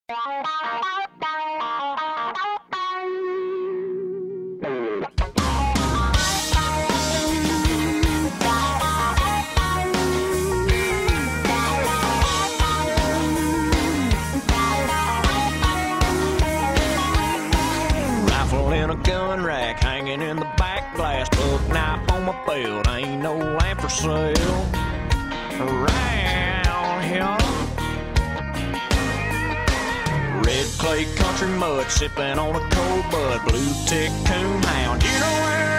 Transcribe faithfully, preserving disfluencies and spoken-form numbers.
Rifle in a gun rack, hanging in the back glass. Buck knife on my belt, ain't no lamp for sale around here. Red clay country mud, sipping on a cold bud. Blue tick coon hound, you know where